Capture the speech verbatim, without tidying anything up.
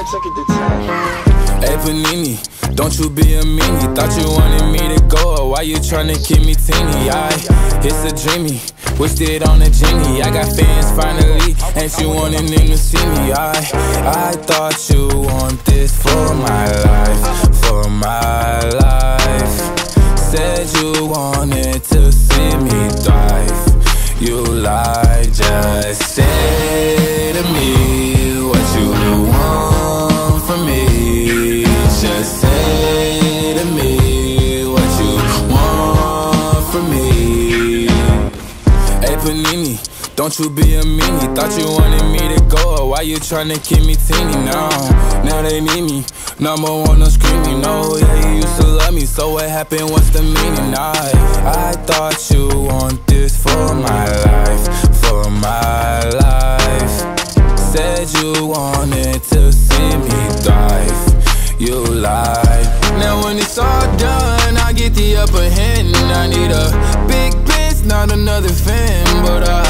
take it to ten. Hey Panini, don't you be a meanie. Thought you wanted me to go, or why you tryna keep me teeny? I, it's a dreamy, wished it on a genie. I got fans finally, ain't you wanting them to see me? I, I thought you want this for my life, for my life. Said you wanted to see me thrive. You lied, just say to me what you want from me. Just say to me what you want from me. Hey Panini, don't you be a meanie. Thought you wanted me to go, or why you tryna keep me teeny? Now, now they need me. Number one, I'm screaming. No, yeah, you used to love me, so what happened? What's the meaning? I, I thought you want this for my life, for my life. Said you wanted to see me thrive. You lied. Now when it's all done, I get the upper hand. I need a big bitch, not another fan, but I